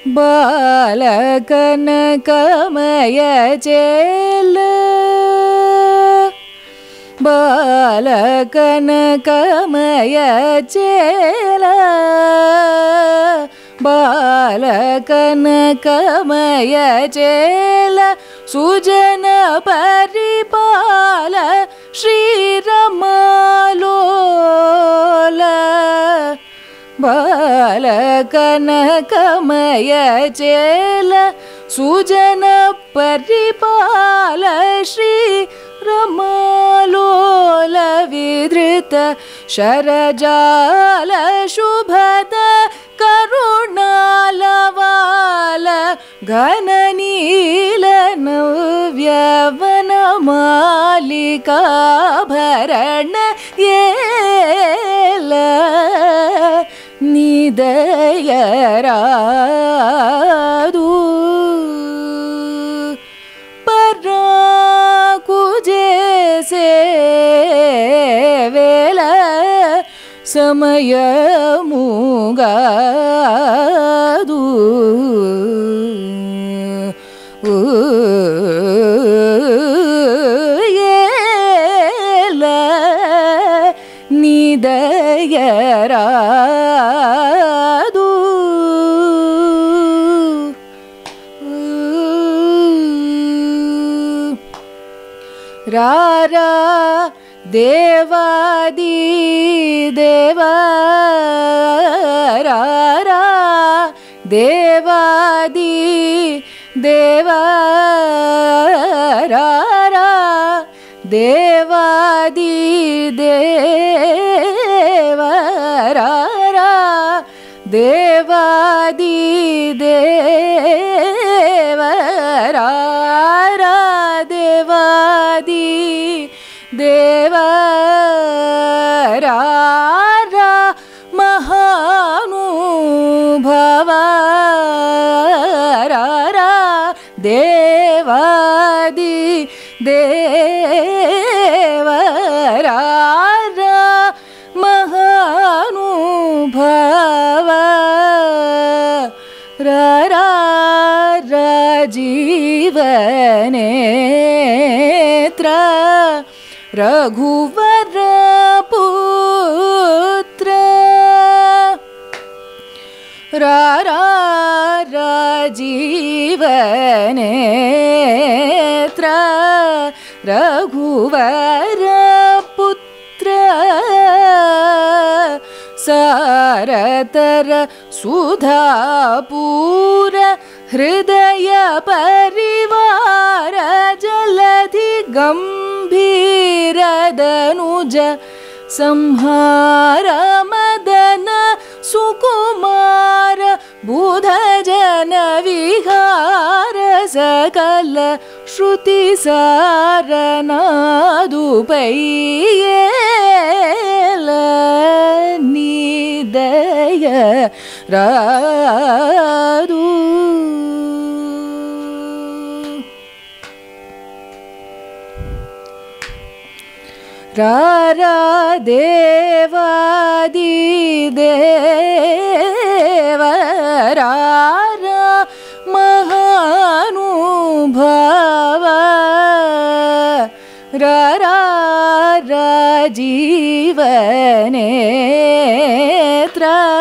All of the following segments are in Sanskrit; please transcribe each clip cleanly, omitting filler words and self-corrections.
बालकनकमय चेल बालकनकमय चेल बालकनकमय चेल सुजन परिपाल श्रीरमालोल बालकनकमय चेल सुजन परिपाल श्रीरमालोल विधृत शरजाल शुभद करुणालवाल घननील नव्यवन मालिकाभरण येल निदयरादु पराकुजेसे वेल समय मुगादु येल निदयरादु रारा देवादि देवा रारा देवादि देवा रारा देवादि देवा रारा देवादि देवा रारा देवादि देवा रारा महानुभव रारा देवादि देवा रारा महानुभव रारा राजीवनेत्र रघुवर पुत्र रारा राजीवनेत्र रघुवर पुत्र सारतर सुधापूर हृदय परिवार जलधि गंभीर दनुज संहार मदन सुकुमार बुध जन विहार सकल श्रुति सारनादुपैयेल निदय रादु रारा देवादि देवा रारा महानुभव रारा राजीवनेत्र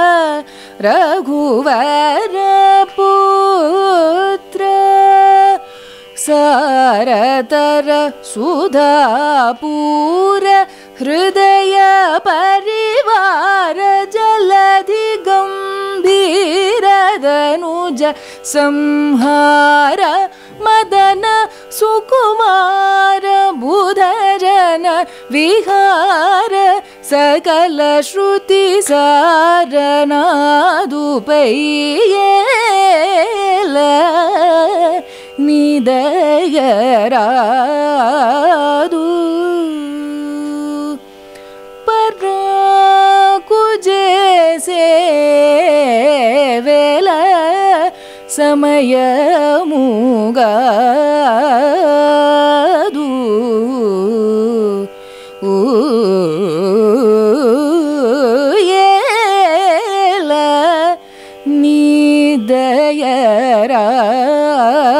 रघुवर पुत्र सारतर सुधापूर हृदय परिवार जलधि गंभीर दनुज संहार मदन सुकुमार बुध जन विहार सकल श्रुति सारनादुपैयेल निदय रादु पराकुजेसे वेल समय मुगादु येल नी ದಯರಾಜ